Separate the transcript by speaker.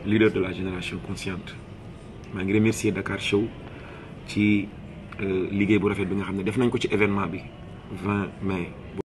Speaker 1: leader de la génération consciente maa ngi remercier Dakar Show ci liggéey bu rafet bi nga xam ne def nañ ko ci événement bi 20 mai.